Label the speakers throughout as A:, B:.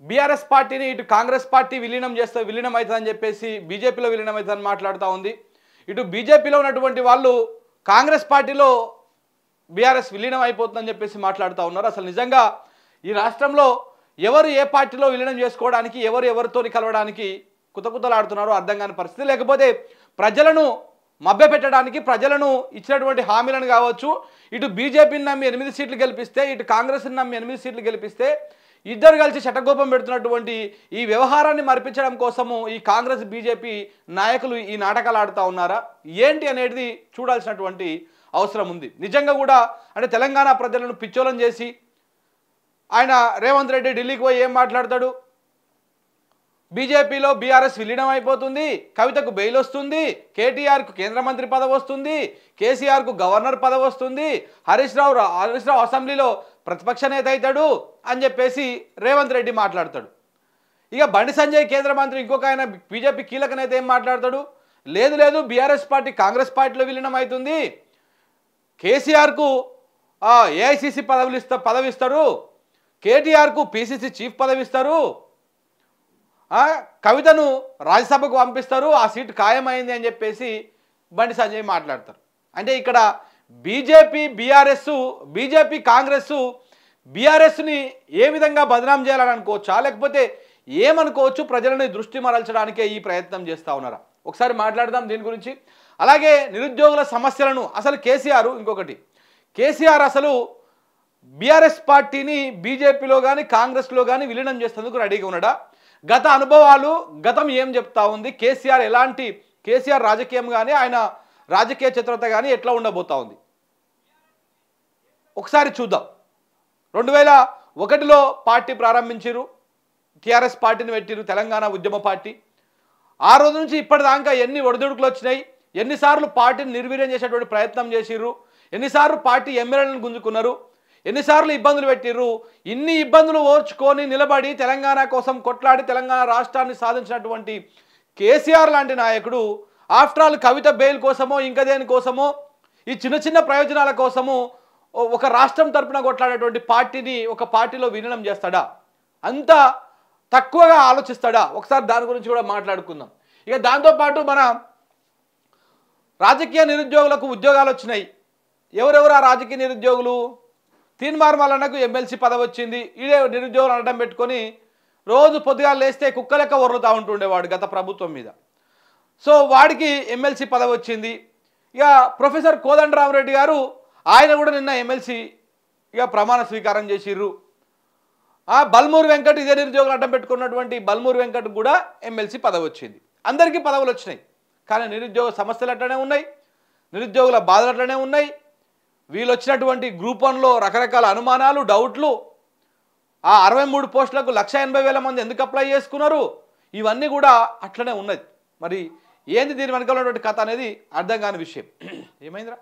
A: BRS పార్టీని ఇటు Congress party విలీనం అవుతుందని చెప్పేసి బీజేపీలో విలీనం అవుతుందని మాట్లాడుతూ ఉంది. ఇటు బీజేపీలో ఉన్నటువంటి వాళ్ళు కాంగ్రెస్ పార్టీలో బీఆర్ఎస్ విలీనం అయిపోతుందని చెప్పేసి మాట్లాడుతూ ఉన్నారు. అసలు నిజంగా ఈ రాష్ట్రంలో ఎవరు ఏ పార్టీలో విలీనం చేసుకోవడానికి, ఎవరు ఎవరితోని కలవడానికి కుతకుతలాడుతున్నారో అర్థం కాని పరిస్థితి. లేకపోతే ప్రజలను మభ్యపెట్టడానికి, ప్రజలను ఇచ్చినటువంటి హామీలను కావచ్చు, ఇటు బీజేపీని నమ్మి 8 సీట్లు గెలిపిస్తే, ఇటు కాంగ్రెస్ని నమ్మి 8 సీట్లు గెలిపిస్తే, ఇద్దరు కలిసి శటకోపం పెడుతున్నటువంటి ఈ వ్యవహారాన్ని మరిపించడం కోసము ఈ కాంగ్రెస్ బీజేపీ నాయకులు ఈ నాటకాలు ఆడుతూ ఉన్నారా ఏంటి అనేది చూడాల్సినటువంటి అవసరం ఉంది. నిజంగా కూడా అంటే తెలంగాణ ప్రజలను పిచ్చోలం చేసి ఆయన రేవంత్ రెడ్డి ఢిల్లీకి పోయి ఏం మాట్లాడతాడు? బీజేపీలో బీఆర్ఎస్ విలీనం అయిపోతుంది, కవితకు బెయిల్ వస్తుంది, కేటీఆర్కు కేంద్ర మంత్రి పదవి వస్తుంది, కేసీఆర్కు గవర్నర్ పదవి వస్తుంది, హరీష్ రావు అసెంబ్లీలో ప్రతిపక్ష నేత అవుతాడు అని చెప్పేసి రేవంత్ రెడ్డి మాట్లాడతాడు. ఇక బండి సంజయ్ కేంద్ర మంత్రి ఇంకొక ఆయన బీజేపీ కీలక నేత ఏం మాట్లాడతాడు? లేదు బీఆర్ఎస్ పార్టీ కాంగ్రెస్ పార్టీలో విలీనం అవుతుంది, కేసీఆర్కు ఏఐసిసి పదవి ఇస్తారు, కేటీఆర్కు పిసిసి చీఫ్ పదవి ఇస్తారు, కవితను రాజ్యసభకు పంపిస్తారు, ఆ సీటు ఖాయమైంది అని చెప్పేసి బండి సంజయ్ మాట్లాడతారు. అంటే ఇక్కడ బీజేపీ కాంగ్రెస్ బీఆర్ఎస్ని ఏ విధంగా బదనాం చేయాలని అనుకోవచ్చా, లేకపోతే ఏమనుకోవచ్చు? ప్రజలని దృష్టి మరల్చడానికే ఈ ప్రయత్నం చేస్తూ ఉన్నారా? ఒకసారి మాట్లాడదాం దీని గురించి. అలాగే నిరుద్యోగుల సమస్యలను అసలు కేసీఆర్ అసలు బీఆర్ఎస్ పార్టీని బీజేపీలో కానీ కాంగ్రెస్లో కానీ విలీనం చేసేందుకు రెడీగా ఉన్నాడా? గత అనుభవాలు, గతం ఏం చెప్తా ఉంది? కేసీఆర్ రాజకీయం కానీ ఆయన రాజకీయ చిత్రత కానీ ఎట్లా ఉండబోతా ఉంది ఒకసారి చూద్దాం. 2001లో పార్టీ ప్రారంభించారు, టీఆర్ఎస్ పార్టీని పెట్టిరు, తెలంగాణ ఉద్యమ పార్టీ. ఆ రోజు నుంచి ఇప్పటిదాకా ఎన్ని ఒడిదుడుకులు వచ్చినాయి, ఎన్నిసార్లు పార్టీని నిర్వీర్యం చేసేటువంటి ప్రయత్నం చేసిర్రు, ఎన్నిసార్లు పార్టీ ఎమ్మెల్యేలను గుంజుకున్నారు, ఎన్నిసార్లు ఇబ్బందులు పెట్టిర్రు. ఇన్ని ఇబ్బందులు ఓర్చుకొని నిలబడి తెలంగాణ కోసం కొట్లాడి తెలంగాణ రాష్ట్రాన్ని సాధించినటువంటి కేసీఆర్ లాంటి నాయకుడు ఆఫ్టర్ ఆల్ కవిత బెయిల్ కోసమో ఇంకా దేనికోసమో ఈ చిన్న ప్రయోజనాల కోసము ఒక రాష్ట్రం తరపున కొట్లాడేటువంటి పార్టీని ఒక పార్టీలో విలీనం చేస్తాడా? అంత తక్కువగా ఆలోచిస్తాడా? ఒకసారి దాని గురించి కూడా మాట్లాడుకుందాం. ఇక దాంతోపాటు మన రాజకీయ నిరుద్యోగులకు ఉద్యోగాలు వచ్చినాయి. ఎవరెవరు ఆ రాజకీయ నిరుద్యోగులు? తీన్మార్ మల్లన్నకు ఎమ్మెల్సీ పదవి వచ్చింది. ఇదే నిరుద్యోగులు అడ్డం పెట్టుకొని రోజు పొద్దుగా లేస్తే కుక్కలెక్క ఒర్రుతూ ఉంటుండేవాడు గత ప్రభుత్వం మీద. సో వాడికి ఎమ్మెల్సీ పదవి వచ్చింది. ఇక ప్రొఫెసర్ కోదండరామరెడ్డి గారు ఆయన కూడా నిన్న ఎమ్మెల్సీ ఇక ప్రమాణ స్వీకారం చేసిర్రు. బల్మూరు వెంకట్ ఇదే నిరుద్యోగులు అడ్డం పెట్టుకున్నటువంటి బల్మూరు వెంకట్ కూడా ఎమ్మెల్సీ పదవి వచ్చింది. అందరికీ పదవులు వచ్చినాయి. కానీ నిరుద్యోగ సమస్యలు అట్లనే ఉన్నాయి, నిరుద్యోగుల బాధలు అట్లనే ఉన్నాయి. వీళ్ళు వచ్చినటువంటి గ్రూప్ 1లో రకరకాల అనుమానాలు, డౌట్లు, ఆ 63 పోస్టులకు 1,80,000 మంది ఎందుకు అప్లై చేసుకున్నారు, ఇవన్నీ కూడా అట్లనే ఉన్నది. మరి ఏంది దీని వెనకాల ఉన్నటువంటి కథ అనేది అర్థం కాని విషయం. ఏమైందిరా?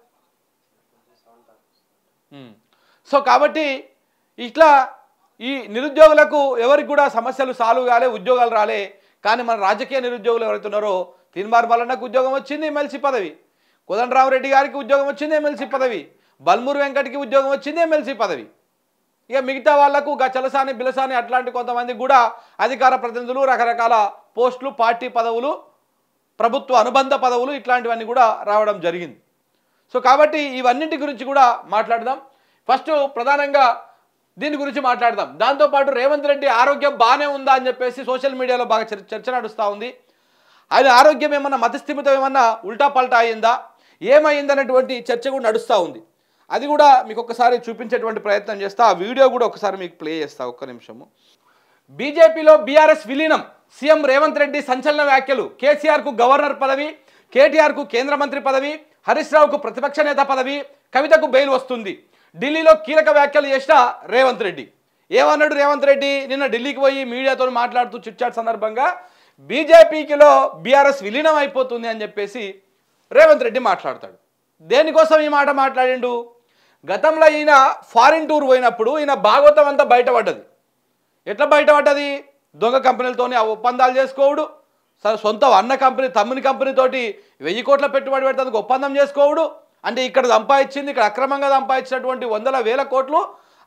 A: సో కాబట్టి ఇట్లా ఈ నిరుద్యోగులకు ఎవరికి కూడా సమస్యలు సాల్వ్ కాలే, ఉద్యోగాలు రాలే. కానీ మన రాజకీయ నిరుద్యోగులు ఎవరైతున్నారో తీన్మార్ మల్లన్నకు ఉద్యోగం వచ్చింది, ఎమ్మెల్సీ పదవి. కోదండరామరెడ్డి గారికి ఉద్యోగం వచ్చింది, ఎమ్మెల్సీ పదవి. బల్మూరు వెంకట్కి ఉద్యోగం వచ్చింది, ఎమ్మెల్సీ పదవి. ఇక మిగతా వాళ్లకు చలసాని బిలసాని అట్లాంటి కొంతమంది కూడా అధికార ప్రతినిధులు, రకరకాల పోస్టులు, పార్టీ పదవులు, ప్రభుత్వ అనుబంధ పదవులు ఇట్లాంటివన్నీ కూడా రావడం జరిగింది. సో కాబట్టి ఇవన్నింటి గురించి కూడా మాట్లాడదాం. ఫస్ట్ ప్రధానంగా దీని గురించి మాట్లాడదాం. దాంతోపాటు రేవంత్ రెడ్డి ఆరోగ్యం బాగానే ఉందా అని చెప్పేసి సోషల్ మీడియాలో బాగా చర్చ నడుస్తూ ఉంది. ఆయన ఆరోగ్యం ఏమన్నా మతిస్థిమితం ఏమన్నా ఉల్టా పల్టా అయిందా, ఏమైందనేటువంటి చర్చ కూడా నడుస్తూ ఉంది. అది కూడా మీకు ఒకసారి చూపించేటువంటి ప్రయత్నం చేస్తా. ఆ వీడియో కూడా ఒకసారి మీకు ప్లే చేస్తా, ఒక్క నిమిషము. బీజేపీలో బీఆర్ఎస్ విలీనం, సీఎం రేవంత్ రెడ్డి సంచలన వ్యాఖ్యలు. కేసీఆర్కు గవర్నర్ పదవి, కేటీఆర్కు కేంద్ర మంత్రి పదవి, హరీష్ రావుకు ప్రతిపక్ష నేత పదవి, కవితకు బెయిల్ వస్తుంది. ఢిల్లీలో కీలక వ్యాఖ్యలు చేసిన రేవంత్ రెడ్డి. ఏమన్నాడు రేవంత్ రెడ్డి? నిన్న ఢిల్లీకి పోయి మీడియాతో మాట్లాడుతూ చిట్చాట్ సందర్భంగా బీజేపీకిలో బీఆర్ఎస్ విలీనం అయిపోతుంది అని చెప్పేసి రేవంత్ రెడ్డి మాట్లాడతాడు. దేనికోసం ఈ మాట మాట్లాడిండు? గతంలో ఈయన ఫారిన్ టూర్ పోయినప్పుడు ఈయన భాగవతం అంతా బయటపడ్డది. ఎట్లా బయటపడ్డది? దొంగ కంపెనీలతోని ఆ ఒప్పందాలు చేసుకోవడు, సొంత అన్న కంపెనీ తమ్ముని కంపెనీతోటి 1000 కోట్ల పెట్టుబడి పెడతానికి ఒప్పందం చేసుకోవడు. అంటే ఇక్కడ సంపాదించింది, ఇక్కడ అక్రమంగా సంపాదించినటువంటి 100,000 కోట్లు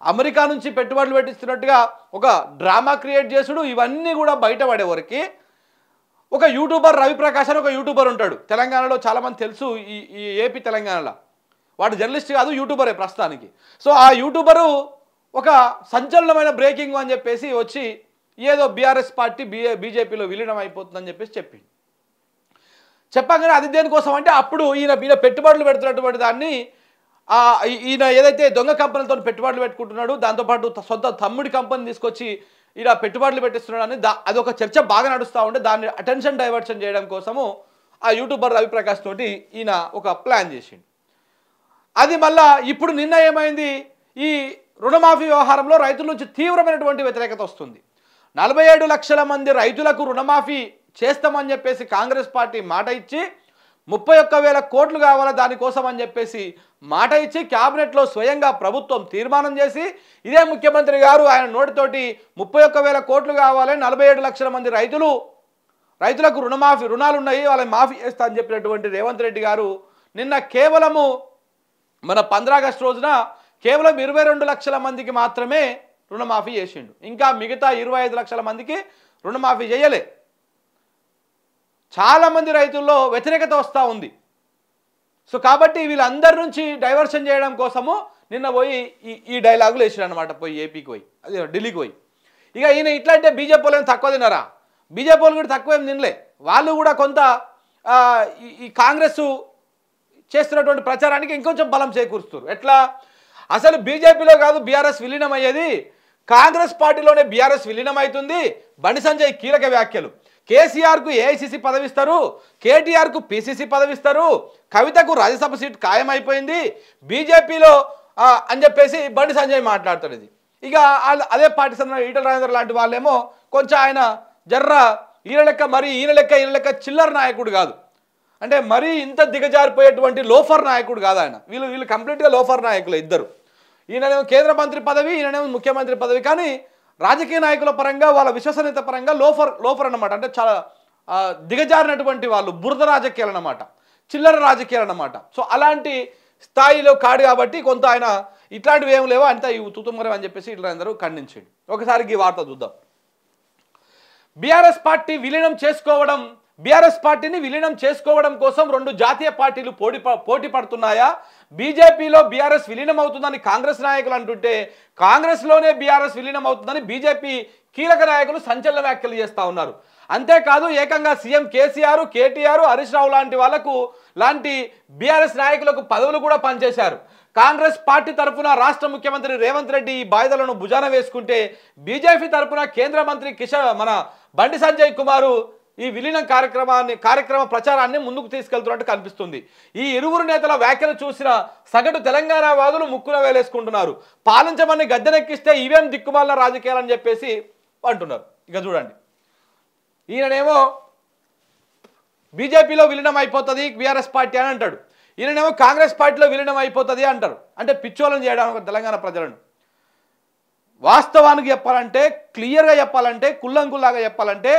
A: అమెరికా నుంచి పెట్టుబడులు పెట్టిస్తున్నట్టుగా ఒక డ్రామా క్రియేట్ చేసుడు ఇవన్నీ కూడా బయటపడే వరకు ఒక యూట్యూబర్ రవిప్రకాష్ అని ఒక యూట్యూబర్ ఉంటాడు తెలంగాణలో, చాలామంది తెలుసు, ఈ ఏపీ తెలంగాణలో. వాడు జర్నలిస్ట్ కాదు, యూట్యూబరే ప్రస్తుతానికి. సో ఆ యూట్యూబరు ఒక సంచలనమైన బ్రేకింగ్ అని చెప్పేసి వచ్చి ఏదో బీఆర్ఎస్ పార్టీ బీజేపీలో విలీనం అయిపోతుందని చెప్పేసి చెప్పగానే అది దేనికోసం అంటే అప్పుడు ఈయన పెట్టుబడులు పెడుతున్నటువంటి దాన్ని ఈయన ఏదైతే దొంగ కంపెనీలతో పెట్టుబడులు పెట్టుకుంటున్నాడు, దాంతోపాటు సొంత తమ్ముడి కంపెనీ తీసుకొచ్చి ఇలా పెట్టుబడులు పెట్టిస్తున్నాడు అని అదొక చర్చ బాగా నడుస్తూ ఉంటే దాన్ని అటెన్షన్ డైవర్షన్ చేయడం కోసము ఆ యూట్యూబర్ రవిప్రకాష్ తోటి ఈయన ఒక ప్లాన్ చేసిండు. అది మళ్ళా ఇప్పుడు నిన్న ఏమైంది, ఈ రుణమాఫీ వ్యవహారంలో రైతుల నుంచి తీవ్రమైనటువంటి వ్యతిరేకత వస్తుంది. 47 లక్షల మంది రైతులకు రుణమాఫీ చేస్తామని చెప్పేసి కాంగ్రెస్ పార్టీ మాట ఇచ్చి 31,000 కోట్లు కావాలా దానికోసం అని చెప్పేసి మాట ఇచ్చి క్యాబినెట్లో స్వయంగా ప్రభుత్వం తీర్మానం చేసి ఇదే ముఖ్యమంత్రి గారు ఆయన నోటితోటి 31,000 కోట్లు కావాలి, 47 లక్షల మంది రైతులకు రుణాలు ఉన్నాయి, వాళ్ళని మాఫీ చేస్తా అని చెప్పినటువంటి రేవంత్ రెడ్డి గారు నిన్న కేవలము మన 15 ఆగస్టు రోజున కేవలం 22 లక్షల మందికి మాత్రమే రుణమాఫీ చేసిండు. ఇంకా మిగతా 25 లక్షల మందికి రుణమాఫీ చేయలే. చాలామంది రైతుల్లో వ్యతిరేకత వస్తూ ఉంది. సో కాబట్టి వీళ్ళందరి నుంచి డైవర్షన్ చేయడం కోసము నిన్న పోయి ఈ డైలాగులు వేసాడు అనమాట, పోయి ఏపీకి పోయి, అదే ఢిల్లీకి పోయి. ఇక ఈయన ఇట్లా అంటే బీజేపీ వాళ్ళు తక్కువ తిన్నారా? బీజేపీ వాళ్ళు కూడా తక్కువ ఏం తినలే. వాళ్ళు కూడా కొంత ఈ కాంగ్రెస్ చేస్తున్నటువంటి ప్రచారానికి ఇంకొంచెం బలం చేకూరుస్తారు. ఎట్లా, అసలు బీజేపీలో కాదు బీఆర్ఎస్ విలీనం అయ్యేది, కాంగ్రెస్ పార్టీలోనే బీఆర్ఎస్ విలీనం అవుతుంది. బండి సంజయ్ కీలక వ్యాఖ్యలు. కేసీఆర్కు ఏఐసీసీ పదవిస్తారు, కేటీఆర్కు పీసీసీ పదవిస్తారు, కవితకు రాజ్యసభ సీట్ ఖాయమైపోయింది బీజేపీలో అని చెప్పేసి బండి సంజయ్ మాట్లాడతాడు. ఇది ఇక అదే పార్టీ సంబంధించిన ఈటల రాజేందర్ లాంటి వాళ్ళేమో కొంచెం ఆయన జర్ర ఈయన లెక్క చిల్లర నాయకుడు కాదు, అంటే మరీ ఇంత దిగజారిపోయేటువంటి లోఫర్ నాయకుడు కాదు ఆయన. వీళ్ళు కంప్లీట్గా లోఫర్ నాయకులు ఇద్దరు. ఈయననేమో కేంద్ర మంత్రి పదవి, ఈయననేమో ముఖ్యమంత్రి పదవి. కానీ రాజకీయ నాయకుల పరంగా వాళ్ళ విశ్వసనీయత పరంగా లోఫర్ అన్నమాట. అంటే చాలా దిగజారినటువంటి వాళ్ళు, బురద రాజకీయాలు అన్నమాట, చిల్లర రాజకీయాలు అన్నమాట. సో అలాంటి స్థాయిలో కాడు కాబట్టి కొంత ఆయన ఇట్లాంటివి ఏం లేవో అంతా ఈ తుతుమరం అని చెప్పేసి ఇట్లా అందరూ ఖండించండి. ఒకసారి ఈ వార్త చూద్దాం. బీఆర్ఎస్ పార్టీని విలీనం చేసుకోవడం కోసం 2 జాతీయ పార్టీలు పోటీ పడుతున్నాయా? బీజేపీలో బీఆర్ఎస్ విలీనం అవుతుందని కాంగ్రెస్ నాయకులు అంటుంటే కాంగ్రెస్లోనే బీఆర్ఎస్ విలీనం అవుతుందని బీజేపీ కీలక నాయకులు సంచలన వ్యాఖ్యలు చేస్తూ ఉన్నారు. అంతేకాదు ఏకంగా CM KCR, KTR, Harish Rao లాంటి బీఆర్ఎస్ నాయకులకు పదవులు కూడా పనిచేశారు. కాంగ్రెస్ పార్టీ తరఫున రాష్ట్ర ముఖ్యమంత్రి రేవంత్ రెడ్డి ఈ బాధ్యతలను భుజాన వేసుకుంటే బీజేపీ తరఫున కేంద్ర మంత్రి మన బండి సంజయ్ కుమారు ఈ విలీనం కార్యక్రమ ప్రచారాన్ని ముందుకు తీసుకెళ్తున్నట్టు కనిపిస్తుంది. ఈ ఇరువురు నేతల వ్యాఖ్యలు చూసిన సగటు తెలంగాణ వాదులు ముక్కున వేలేసుకుంటున్నారు. పాలించమని గద్దెనెక్కిస్తే ఇవేం దిక్కుమాలిన రాజకీయాలని చెప్పేసి అంటున్నారు. ఇక చూడండి, ఈయననేమో బీజేపీలో విలీనం అయిపోతుంది బీఆర్ఎస్ పార్టీ అని అంటాడు, ఈయననేమో కాంగ్రెస్ పార్టీలో విలీనం అయిపోతుంది అంటారు. అంటే పిచ్చోళం చేయడానికి తెలంగాణ ప్రజలను. వాస్తవానికి చెప్పాలంటే, క్లియర్గా చెప్పాలంటే, కుల్లంకుల్లాగా చెప్పాలంటే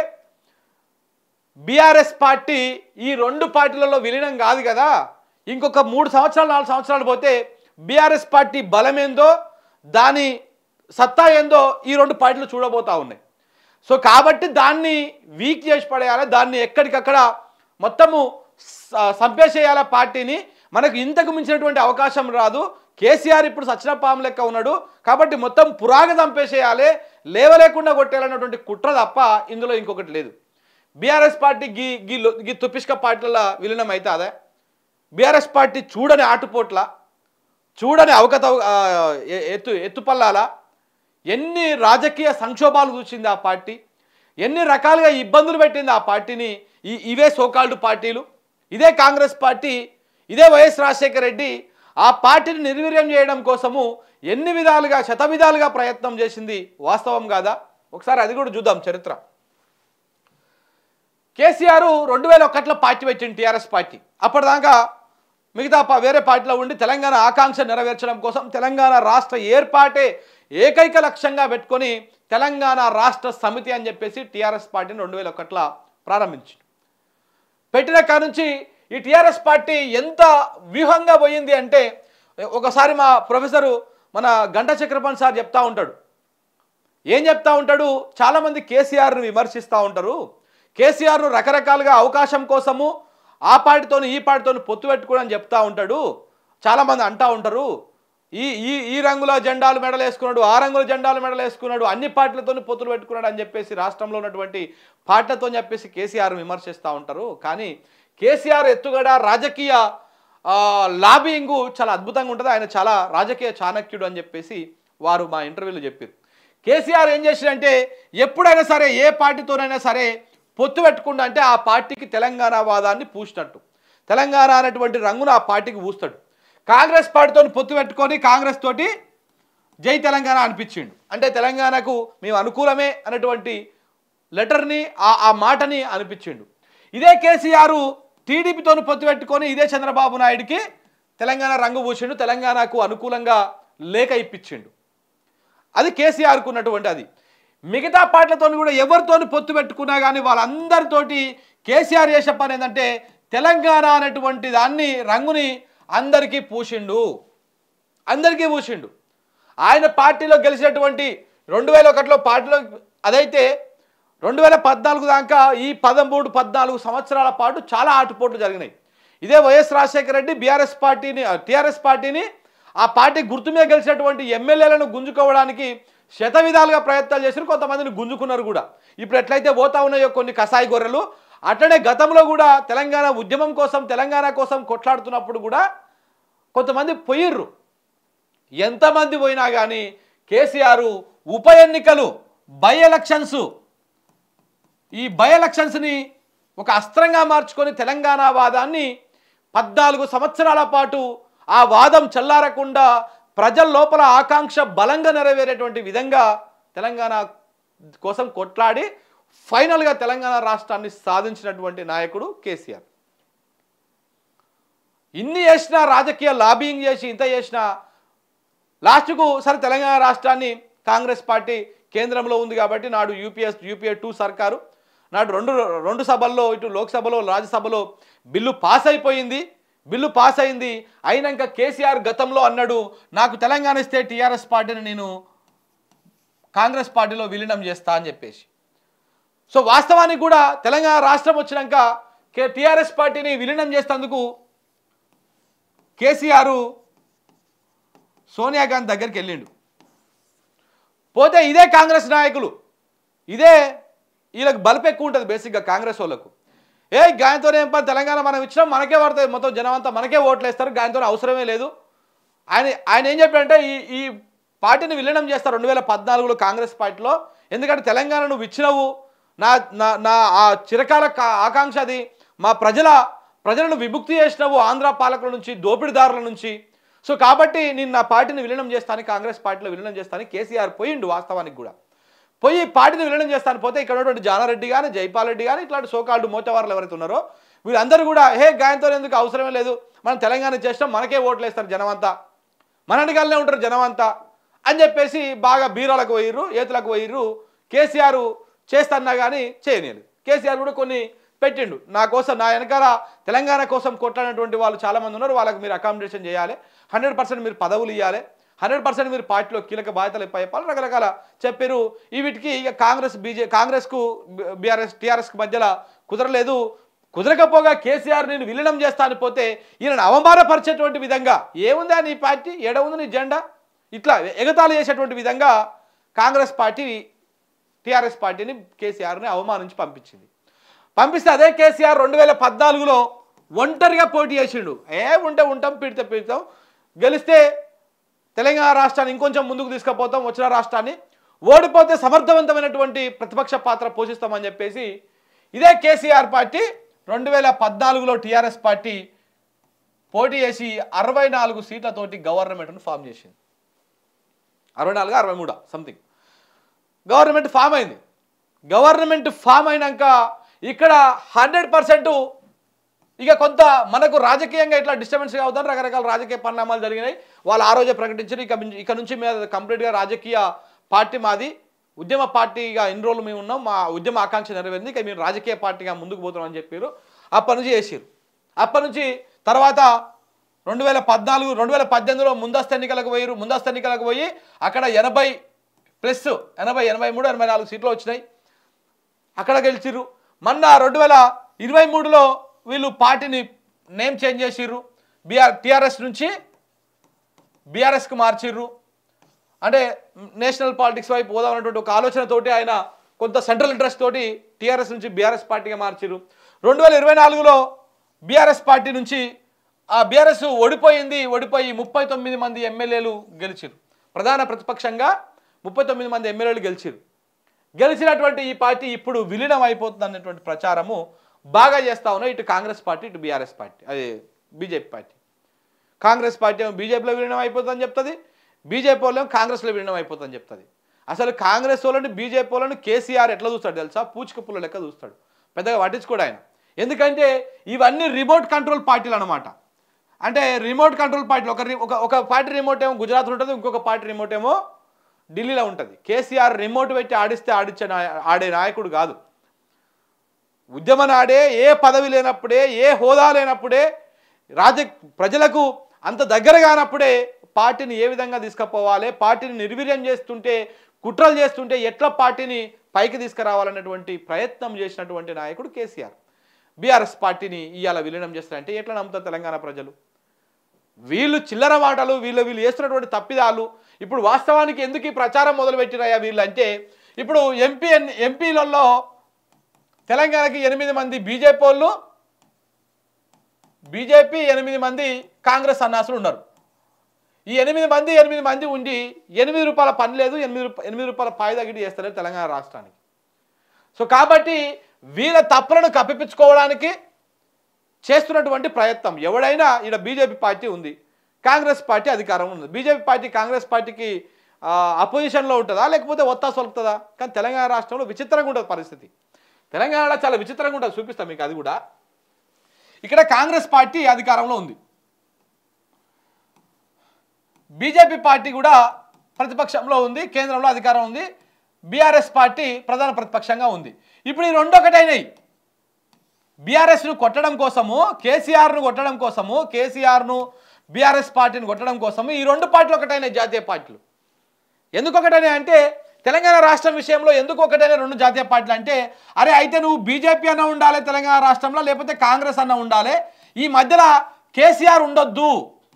A: బీఆర్ఎస్ పార్టీ ఈ 2 పార్టీలలో విలీనం కాదు కదా. ఇంకొక 3 సంవత్సరాలు 4 సంవత్సరాలు పోతే బీఆర్ఎస్ పార్టీ బలమేందో దాని సత్తా ఏందో ఈ 2 పార్టీలు చూడబోతా ఉన్నాయి. సో కాబట్టి దాన్ని వీక్ చేసి పడేయాలి, దాన్ని ఎక్కడికక్కడ మొత్తము సంపేసేయాల పార్టీని. మనకు ఇంతకు మించినటువంటి అవకాశం రాదు. కేసీఆర్ ఇప్పుడు సచిన పాము లెక్క ఉన్నాడు కాబట్టి మొత్తం పురాగా చంపేసేయాలి, లేవలేకుండా కొట్టేయాలన్నటువంటి కుట్ర తప్ప ఇందులో ఇంకొకటి లేదు. బీఆర్ఎస్ పార్టీ గీ తుపిష్క పార్టీల విలీనం అయితే అదే. బీఆర్ఎస్ పార్టీ చూడని ఆటుపోట్ల, చూడని ఎత్తుపల్లాల ఎన్ని రాజకీయ సంక్షోభాలు చూసింది ఆ పార్టీ, ఎన్ని రకాలుగా ఇబ్బందులు పెట్టింది ఆ పార్టీని ఇవే సోకాల్డ్ పార్టీలు. ఇదే కాంగ్రెస్ పార్టీ, ఇదే వైఎస్ రాజశేఖర రెడ్డి ఆ పార్టీని నిర్వీర్యం చేయడం కోసము ఎన్ని విధాలుగా శతవిధాలుగా ప్రయత్నం చేసింది. వాస్తవం కాదా? ఒకసారి అది కూడా చూద్దాం చరిత్ర. కేసీఆర్ 2001లో పార్టీ పెట్టింది టీఆర్ఎస్ పార్టీ. అప్పటిదాకా మిగతా వేరే పార్టీలో ఉండి తెలంగాణ ఆకాంక్ష నెరవేర్చడం కోసం తెలంగాణ రాష్ట్ర ఏర్పాటే ఏకైక లక్ష్యంగా పెట్టుకొని తెలంగాణ రాష్ట్ర సమితి అని చెప్పేసి టీఆర్ఎస్ పార్టీని 2001లో ప్రారంభించింది. పెట్టిన కాడ నుంచి ఈ టీఆర్ఎస్ పార్టీ ఎంత వ్యూహంగా పోయింది అంటే, ఒకసారి మా ప్రొఫెసరు మన గంట చక్రపాణి సార్ చెప్తా ఉంటాడు. ఏం చెప్తా ఉంటాడు? చాలామంది కేసీఆర్ను విమర్శిస్తూ ఉంటారు. కేసీఆర్ను రకరకాలుగా అవకాశం కోసము ఆ పార్టీతోని ఈ పార్టీతోని పొత్తు పెట్టుకోవడం చెప్తా ఉంటాడు. చాలామంది అంటూ ఉంటారు, ఈ ఈ ఈ రంగుల జెండాలు మెడలు వేసుకున్నాడు, ఆ రంగుల జెండాలు మెడలు వేసుకున్నాడు, అన్ని పార్టీలతో పొత్తులు పెట్టుకున్నాడు అని చెప్పేసి రాష్ట్రంలో ఉన్నటువంటి పార్టీలతో చెప్పేసి కేసీఆర్ విమర్శిస్తూ ఉంటారు. కానీ కేసీఆర్ ఎత్తుగడ రాజకీయ లాబింగ్ చాలా అద్భుతంగా ఉంటుంది. ఆయన చాలా రాజకీయ చాణక్యుడు అని చెప్పేసి వారు మా ఇంటర్వ్యూలో చెప్పారు. కేసీఆర్ ఏం చేశాడంటే ఎప్పుడైనా సరే ఏ పార్టీతోనైనా సరే పొత్తు పెట్టుకుంటా అంటే ఆ పార్టీకి తెలంగాణ వాదాన్ని పూసినట్టు, తెలంగాణ అనేటువంటి రంగును ఆ పార్టీకి పూస్తాడు. కాంగ్రెస్ పార్టీతో పొత్తు పెట్టుకొని కాంగ్రెస్ తోటి జై తెలంగాణ అనిపించిండు. అంటే తెలంగాణకు మేము అనుకూలమే అనేటువంటి లెటర్ని ఆ మాటని అనిపించిండు. ఇదే కేసీఆర్ టీడీపీతో పొత్తు పెట్టుకొని ఇదే చంద్రబాబు నాయుడికి తెలంగాణ రంగు పూసిండు, తెలంగాణకు అనుకూలంగా లేఖ ఇప్పించిండు. అది కేసీఆర్కు ఉన్నటువంటి అది. మిగతా పార్టీలతో కూడా ఎవరితోని పొత్తు పెట్టుకున్నా కానీ వాళ్ళందరితోటి కేసీఆర్ చేసే పని ఏంటంటే తెలంగాణ అనేటువంటి దాన్ని రంగుని అందరికీ పూసిండు, అందరికీ పూసిండు. ఆయన పార్టీలో గెలిచినటువంటి 2001లో పార్టీలో అదైతే 2014 దాకా ఈ 13-14 సంవత్సరాల పాటు చాలా ఆటుపోట్లు జరిగినాయి. ఇదే వైఎస్ రాజశేఖర రెడ్డి టీఆర్ఎస్ పార్టీని ఆ పార్టీ గుర్తు మీద గెలిచినటువంటి ఎమ్మెల్యేలను గుంజుకోవడానికి శత విధాలుగా ప్రయత్నాలు చేశారు. కొంతమందిని గుంజుకున్నారు కూడా. ఇప్పుడు ఎట్లయితే పోతా ఉన్నాయో కొన్ని కసాయి గొర్రెలు, అట్లనే గతంలో కూడా తెలంగాణ ఉద్యమం కోసం తెలంగాణ కోసం కొట్లాడుతున్నప్పుడు కూడా కొంతమంది పోయిర్రు. ఎంతమంది పోయినా కానీ కేసీఆర్ ఉప ఎన్నికలు ఈ బై ఎలక్షన్స్ని ఒక అస్త్రంగా మార్చుకొని తెలంగాణ వాదాన్ని 14 సంవత్సరాల పాటు ఆ వాదం చల్లారకుండా ప్రజల లోపల ఆకాంక్ష బలంగా నెరవేరేటువంటి విధంగా తెలంగాణ కోసం కొట్లాడి ఫైనల్గా తెలంగాణ రాష్ట్రాన్ని సాధించినటువంటి నాయకుడు కేసీఆర్. ఇన్ని చేసినా రాజకీయ లాబింగ్ చేసి ఇంత చేసినా లాస్ట్కు సరే తెలంగాణ రాష్ట్రాన్ని కాంగ్రెస్ పార్టీ కేంద్రంలో ఉంది కాబట్టి నాడు యూపీఏ 2 సర్కారు నాడు రెండు సభల్లో ఇటు లోక్సభలో రాజ్యసభలో బిల్లు పాస్ అయిపోయింది. బిల్లు పాస్ అయింది. అయినాక కేసీఆర్ గతంలో అన్నాడు, నాకు తెలంగాణ ఇస్తే టీఆర్ఎస్ పార్టీని నేను కాంగ్రెస్ పార్టీలో విలీనం చేస్తా అని చెప్పేసి. సో వాస్తవానికి కూడా తెలంగాణ రాష్ట్రం వచ్చినాక టీఆర్ఎస్ పార్టీని విలీనం చేసేందుకు కేసీఆర్ సోనియా గాంధీ దగ్గరికి వెళ్ళిండు. పోతే ఇదే కాంగ్రెస్ నాయకులు వీళ్ళకి బలుపు ఎక్కువ ఉంటుంది బేసిక్గా కాంగ్రెస్ వాళ్ళకు. గాయంతోనే ఏం పని, తెలంగాణ మనం ఇచ్చినాం మనకే పడుతుంది, మొత్తం జనం అంతా మనకే ఓట్లు వేస్తారు, గాయంతో అవసరమే లేదు. ఆయన ఏం చెప్పారంటే ఈ పార్టీని విలీనం చేస్తారు 2014లో కాంగ్రెస్ పార్టీలో. ఎందుకంటే తెలంగాణ నువ్వు ఇచ్చినవు, నా ఆ చిరకాల ఆకాంక్ష అది, మా ప్రజలను విముక్తి చేసినవు ఆంధ్ర పాలకుల నుంచి, దోపిడిదారుల నుంచి. సో కాబట్టి నేను నా పార్టీని విలీనం చేస్తాను, కాంగ్రెస్ పార్టీలో విలీనం చేస్తాను. కేసీఆర్ పోయిండు వాస్తవానికి కూడా. పోయి పార్టీని విలీనం చేస్తాను పోతే ఇక్కడ ఉన్నటువంటి జానారెడ్డి కానీ జైపాల్ రెడ్డి కానీ ఇట్లాంటి సోకాల్డ్ మోతవారులు ఎవరైతే ఉన్నారో వీళ్ళందరూ కూడా గాయంతో ఎందుకు అవసరమే లేదు, మనం తెలంగాణ చేసినాం మనకే ఓట్లు వేస్తారు జనమంతా, మన వెనకాలనే ఉంటారు జనమంతా అని చెప్పేసి బాగా బీరాలకు పోయిర్రు, ఏతులకు పోయిర్రు. కేసీఆర్ చేస్తన్నా కానీ చేయలేదు. కేసీఆర్ కూడా కొన్ని పెట్టిండు, నా కోసం నా వెనకాల తెలంగాణ కోసం కొట్లాడినటువంటి వాళ్ళు చాలామంది ఉన్నారు, వాళ్ళకి మీరు అకామిడేషన్ చేయాలి, 100% మీరు పదవులు ఇవ్వాలి, 100% మీరు పార్టీలో కీలక బాధ్యతలు చెప్పాలి, రకరకాల చెప్పారు. వీటికి ఇక కాంగ్రెస్కు టీఆర్ఎస్కి మధ్యలో కుదరలేదు. కుదరకపోగా కేసీఆర్ నేను విలీనం చేస్తా అని పోతే ఈయనను అవమానపరిచేటువంటి విధంగా ఏముందా నీ పార్టీ, ఏడవుంది నీ జెండా, ఇట్లా ఎగతాళి చేసేటువంటి విధంగా కాంగ్రెస్ పార్టీ టీఆర్ఎస్ పార్టీని కేసీఆర్ని అవమానించి పంపిస్తే అదే కేసీఆర్ 2014లో ఒంటరిగా పోటీ చేసిండు. ఉంటాం పీడితాం, గెలిస్తే తెలంగాణ రాష్ట్రాన్ని ఇంకొంచెం ముందుకు తీసుకుపోతాం, వచ్చిన రాష్ట్రాన్ని ఓడిపోతే సమర్థవంతమైనటువంటి ప్రతిపక్ష పాత్ర పోషిస్తామని చెప్పేసి ఇదే కేసీఆర్ పార్టీ 2014లో టీఆర్ఎస్ పార్టీ పోటీ చేసి 64 సీట్లతోటి గవర్నమెంట్ను ఫామ్ చేసింది. 64 63 సంథింగ్ గవర్నమెంట్ ఫామ్ అయింది. గవర్నమెంట్ ఫామ్ అయినాక ఇక్కడ 100% ఇక కొంత మనకు రాజకీయంగా ఇట్లా డిస్టర్బెన్స్ అవుతారు, రకరకాల రాజకీయ పరిణామాలు జరిగినాయి. వాళ్ళు ఆ రోజే ప్రకటించారు ఇక నుంచి మీద కంప్లీట్గా రాజకీయ పార్టీ మాది, ఉద్యమ పార్టీగా ఇన్ని రోజులు మేము ఉన్నాం, మా ఉద్యమ ఆకాంక్ష నెరవేరింది, ఇక మేము రాజకీయ పార్టీగా ముందుకు పోతున్నాం అని చెప్పారు. అప్పటి నుంచి చేసారు. అప్పటి నుంచి తర్వాత 2014 2018లో ముందస్తు ఎన్నికలకు పోయి అక్కడ 80+, 80, 83, 84 సీట్లు వచ్చినాయి, అక్కడ గెలిచిర్రు. మొన్న 2023లో వీళ్ళు పార్టీని నేమ్ చేంజ్ చేసిర్రు, టీఆర్ఎస్ నుంచి బీఆర్ఎస్కి మార్చిర్రు. అంటే నేషనల్ పాలిటిక్స్ వైపు పోదామన్నటువంటి ఒక ఆలోచనతోటి ఆయన కొంత సెంట్రల్ ఇంట్రెస్ట్ తోటి టీఆర్ఎస్ నుంచి బీఆర్ఎస్ పార్టీగా మార్చిర్రు. 2024లో బీఆర్ఎస్ పార్టీ నుంచి ఆ బీఆర్ఎస్ ఓడిపోయి 39 మంది ఎమ్మెల్యేలు గెలిచిర్రు. ప్రధాన ప్రతిపక్షంగా 39 మంది ఎమ్మెల్యేలు గెలిచినటువంటి ఈ పార్టీ ఇప్పుడు విలీనం అయిపోతుంది అన్నటువంటి ప్రచారము బాగా చేస్తా ఉన్నాయి ఇటు కాంగ్రెస్ పార్టీ, ఇటు బీఆర్ఎస్ పార్టీ, అదే బీజేపీ పార్టీ. కాంగ్రెస్ పార్టీ ఏమో బీజేపీలో విలీనం అయిపోతుందని చెప్తుంది, బీజేపీ వాళ్ళేమో కాంగ్రెస్లో విలీనం అయిపోతుందని చెప్తుంది. అసలు కాంగ్రెస్ వాళ్ళని బీజేపీ వాళ్ళని కేసీఆర్ ఎట్లా చూస్తాడు తెలుసా? పూచిక పుల్ల లెక్క చూస్తాడు, పెద్దగా పట్టించుకోడు ఆయన. ఎందుకంటే ఇవన్నీ రిమోట్ కంట్రోల్ పార్టీలు అనమాట. అంటే రిమోట్ కంట్రోల్ పార్టీలు, ఒక పార్టీ రిమోట్ ఏమో గుజరాత్లో ఉంటుంది, ఇంకొక పార్టీ రిమోట్ ఏమో ఢిల్లీలో ఉంటుంది. కేసీఆర్ రిమోట్ పెట్టి ఆడే నాయకుడు కాదు. ఉద్యమ నాడే ఏ పదవి లేనప్పుడే, ఏ హోదా లేనప్పుడే, ప్రజలకు అంత దగ్గర కానప్పుడే పార్టీని ఏ విధంగా తీసుకుపోవాలి, పార్టీని నిర్వీర్యం చేస్తుంటే, కుట్రలు చేస్తుంటే ఎట్లా పార్టీని పైకి తీసుకురావాలన్నటువంటి ప్రయత్నం చేసినటువంటి నాయకుడు కేసీఆర్. బీఆర్ఎస్ పార్టీని ఇవాళ విలీనం చేస్తారంటే ఎట్లా నమ్ముతారు తెలంగాణ ప్రజలు? వీళ్ళు చిల్లర మాటలు, వీళ్ళు చేస్తున్నటువంటి తప్పిదాలు. ఇప్పుడు వాస్తవానికి ఎందుకు ఈ ప్రచారం మొదలుపెట్టినాయా వీళ్ళు అంటే, ఇప్పుడు ఎంపీలలో తెలంగాణకి 8 మంది బీజేపీ వాళ్ళు, బీజేపీ 8 మంది కాంగ్రెస్ సన్నాసులు ఉన్నారు. ఈ 8 మంది ఉండి 8 రూపాయల పని లేదు, 8 రూపాయల పాయిదాగిడి చేస్తలేదు తెలంగాణ రాష్ట్రానికి. సో కాబట్టి వీళ్ళ తప్పులను కప్పిపించుకోవడానికి చేస్తున్నటువంటి ప్రయత్నం. ఎవడైనా ఇక్కడ బీజేపీ పార్టీ ఉంది, కాంగ్రెస్ పార్టీ అధికారం ఉంది. బీజేపీ పార్టీ కాంగ్రెస్ పార్టీకి అపోజిషన్లో ఉంటుందా, లేకపోతే ఒత్తాసు వలుపుతుందా? కానీ తెలంగాణ రాష్ట్రంలో విచిత్రంగా ఉంటుంది పరిస్థితి. తెలంగాణలో చాలా విచిత్రంగా ఉంటుంది, చూపిస్తాం మీకు అది కూడా. ఇక్కడ కాంగ్రెస్ పార్టీ అధికారంలో ఉంది, బీజేపీ పార్టీ కూడా ప్రతిపక్షంలో ఉంది, కేంద్రంలో అధికారం ఉంది, బీఆర్ఎస్ పార్టీ ప్రధాన ప్రతిపక్షంగా ఉంది. ఇప్పుడు ఈ రెండు ఒకటైనాయి. బీఆర్ఎస్ను కొట్టడం కోసము, కేసీఆర్ను కొట్టడం కోసము, కేసీఆర్ను బీఆర్ఎస్ పార్టీని కొట్టడం కోసము ఈ రెండు పార్టీలు ఒకటైనాయి, జాతీయ పార్టీలు. ఎందుకు ఒకటైనాయి అంటే, తెలంగాణ రాష్ట్రం విషయంలో ఎందుకు ఒకటైనా రెండు జాతీయ పార్టీలు అంటే, అరే అయితే నువ్వు బీజేపీ అన్న ఉండాలి తెలంగాణ రాష్ట్రంలో, లేకపోతే కాంగ్రెస్ అన్న ఉండాలి, ఈ మధ్యలో కేసీఆర్ ఉండొద్దు,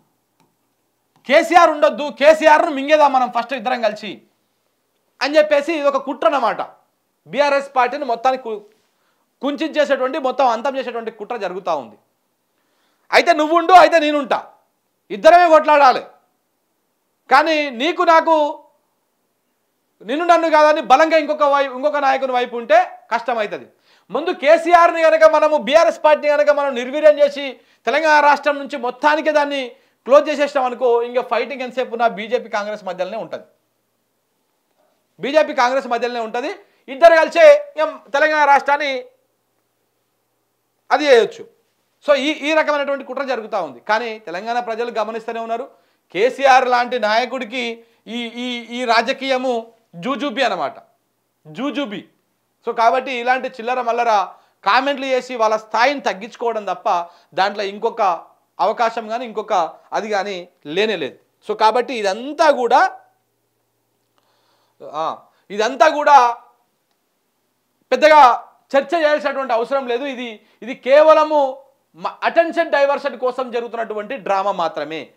A: కేసీఆర్ను మింగేదా మనం ఫస్ట్ ఇద్దరం కలిసి అని చెప్పేసి ఇది ఒక కుట్ర అన్నమాట. బీఆర్ఎస్ పార్టీని మొత్తానికి కుంచేసేటువంటి, మొత్తం అంతం చేసేటువంటి కుట్ర జరుగుతూ ఉంది. అయితే నువ్వుండు, అయితే నేనుంటా, ఇద్దరమే కొట్లాడాలి. కానీ నీకు నాకు, నిన్ను నన్ను కాదని బలంగా ఇంకొక నాయకుని వైపు ఉంటే కష్టమవుతుంది. ముందు కేసీఆర్ని కనుక మనము, బీఆర్ఎస్ పార్టీని కనుక మనం నిర్వీర్యం చేసి తెలంగాణ రాష్ట్రం నుంచి మొత్తానికి దాన్ని క్లోజ్ చేసేసాం అనుకో, ఇంకా ఫైటింగ్ ఎంతసేపు నా బీజేపీ కాంగ్రెస్ మధ్యలోనే ఉంటుంది. బీజేపీ కాంగ్రెస్ మధ్యలోనే ఉంటుంది. ఇద్దరు కలిసే తెలంగాణ రాష్ట్రాన్ని అది చేయొచ్చు. సో ఈ రకమైనటువంటి కుట్ర జరుగుతూ ఉంది. కానీ తెలంగాణ ప్రజలు గమనిస్తూనే ఉన్నారు, కేసీఆర్ లాంటి నాయకుడికి ఈ రాజకీయము జూజూబీ అన్నమాట, జూజూబీ. సో కాబట్టి ఇలాంటి చిల్లర మల్లర కామెంట్లు చేసి వాళ్ళ స్థాయిని తగ్గించుకోవడం తప్ప దాంట్లో ఇంకొక అవకాశం కానీ ఇంకొక అది కానీ లేనే లేదు. సో కాబట్టి ఇదంతా కూడా పెద్దగా చర్చ చేయాల్సినటువంటి అవసరం లేదు. ఇది కేవలము అటెన్షన్ డైవర్షన్ కోసం జరుగుతున్నటువంటి డ్రామా మాత్రమే.